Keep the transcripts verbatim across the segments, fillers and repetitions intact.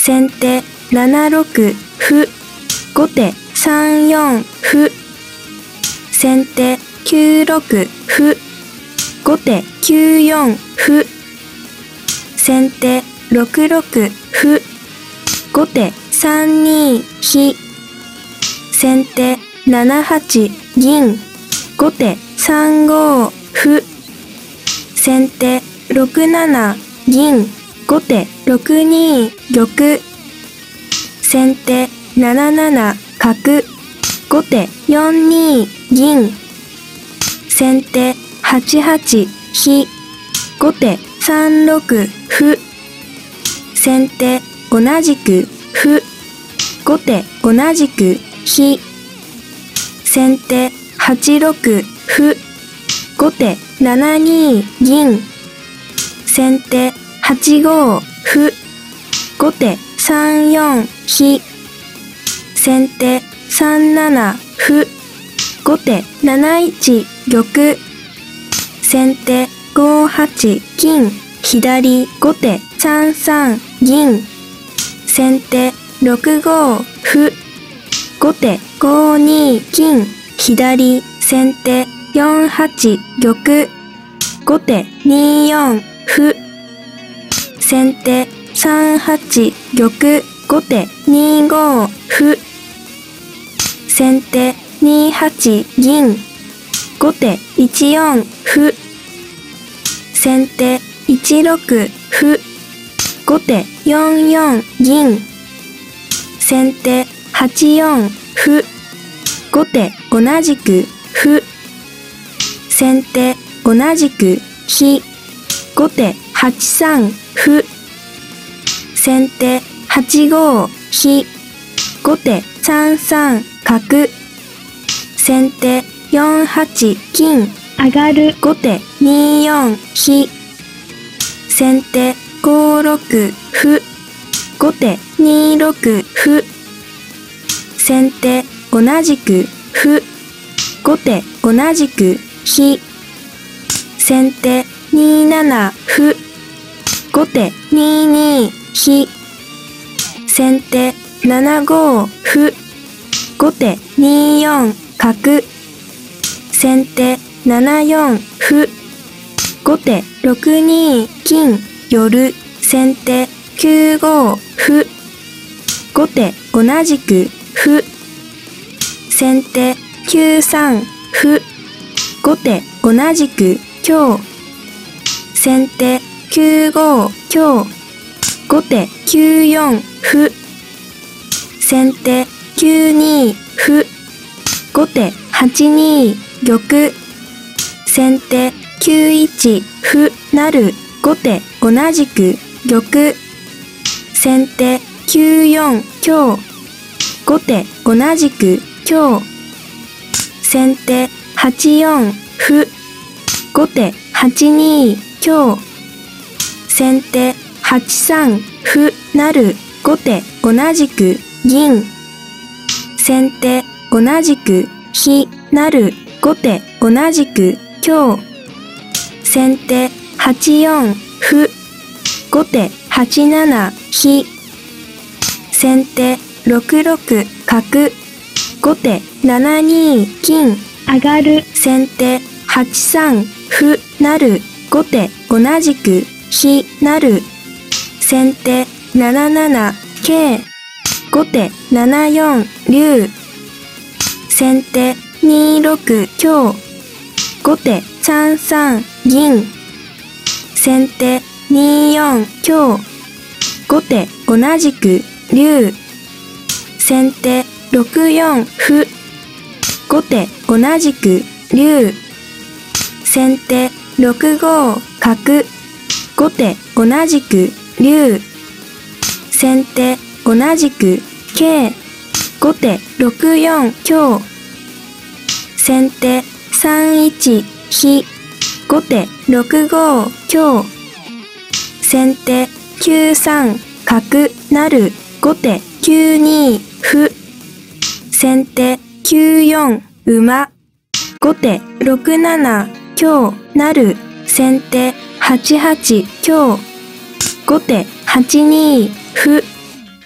先手ななろく歩、後手さんよん歩、先手きゅうろく歩、後手きゅうよん歩、先手ろくろく歩、後手さんに飛、先手ななはち銀、後手さんご歩、先手ろくなな銀、後手ろくに玉、先手なななな角、後手よんに銀、先手はちはち飛、後手さんろく歩、先手同じく歩、後手同じく飛、先手はちろく歩、後手ななに銀、先手はちご歩、後手さんよん飛、先手さんなな歩、後手なないち玉、先手ごはち金左、後手さんさん銀、先手ろくご歩、後手ごに金左、先手よんはち玉、後手によん歩、先手さんはち玉、後手にご歩、先手にはち銀、後手いちよん歩、先手いちろく歩、後手よんよん銀、先手はちよん歩、後手同じく歩、先手同じく飛、後手はちさん歩、先手はちご飛、後手さんさん角、先手よんはち金上がる、後手によん飛、先手ごろく歩、後手にろく歩、先手同じく歩、後手同じく飛、先手になな歩、後手にに飛、先手ななご歩、後手によん角、先手ななよん歩、後手ろくに金寄、先手きゅうご歩、後手同じく歩、先手きゅうさん歩、後手同じく香、先手きゅうご香、後手きゅうよん歩、先手きゅうに歩、後手はちに玉、先手きゅういち歩成、後手同じく玉、先手きゅうよん香、後手同じく香、先手はちよん歩、後手はちに香、先手はちさん歩成、後手同じく銀、先手同じく飛成、後手同じく香、先手はちよん歩、後手はちなな飛、先手ろくろく角、後手ななに金上がる、先手はちさん歩成、後手同じく飛成、先手なななな桂、後手ななよん竜、先手にろく香、後手さんさん銀、先手によん香、後手同じく竜、先手ろくよん歩、後手同じく竜、先手ろくご角、後手同じく竜、先手同じく桂、後手ろくよん香、先手さんいち飛、後手ろくご香、先手きゅうさん角成、後手きゅうに歩、先手きゅうよん馬、後手ろくなな香成、先手はちはち香、後手はちに歩、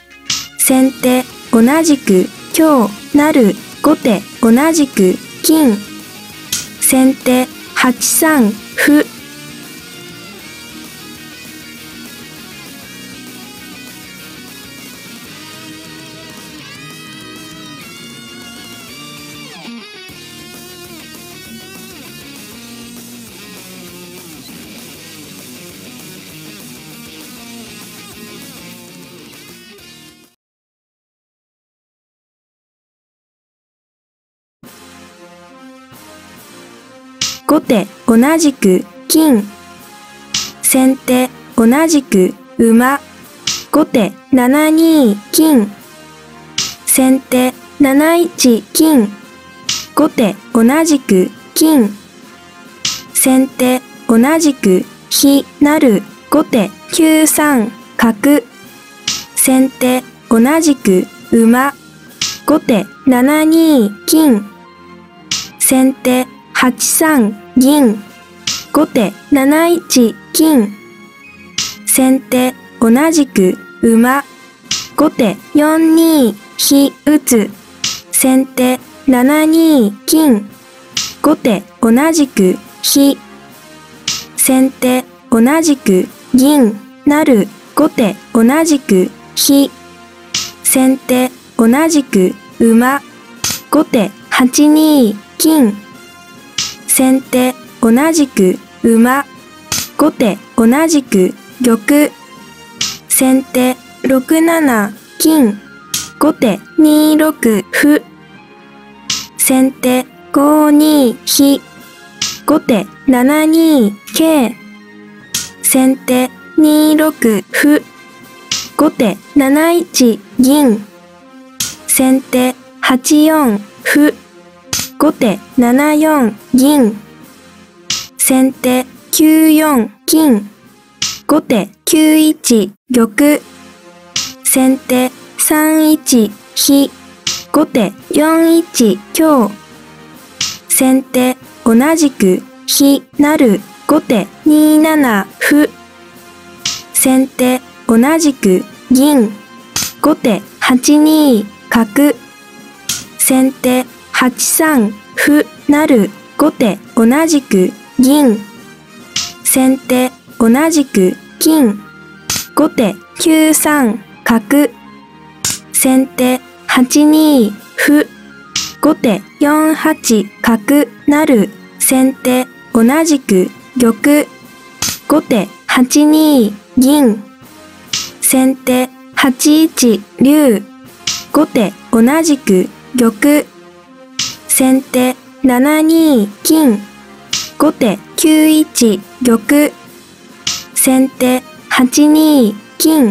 先手同じく香成後手同じく金先手はちさん歩後手同じく金先手同じく馬後手ななに金先手なないち金後手同じく金先手同じく飛成後手きゅうさん角先手同じく馬後手ななに金先手はちさん銀後手なないち金先手同じく馬後手よんに飛打つ先手ななに金後手同じく飛先手同じく銀成後手同じく飛先手同じく馬後手はちに金先手同じく馬後手同じく玉先手ろくなな金後手にろく歩先手ごに飛後手ななに桂先手にろく歩後手なないち銀先手はちよん歩後手ななよん銀先手きゅうよん金後手きゅういち玉先手さんいち飛後手よんいち香先手同じく飛成後手になな歩先手同じく銀後手はちに角先手はちさん歩成後手同じく銀先手同じく金後手きゅうさん角先手はちに歩後手よんはち角成先手同じく玉後手はちに銀先手はちいち竜後手同じく玉先手ななに金後手きゅういち玉先手はちに金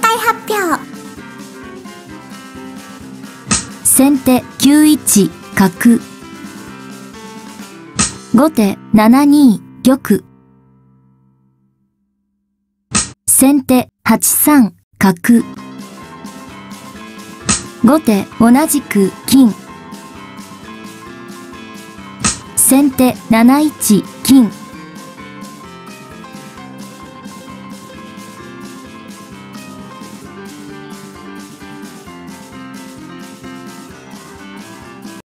解発表。 先手きゅういち角。後手ななに玉。先手はちさん角。後手同じく金。先手なないち金。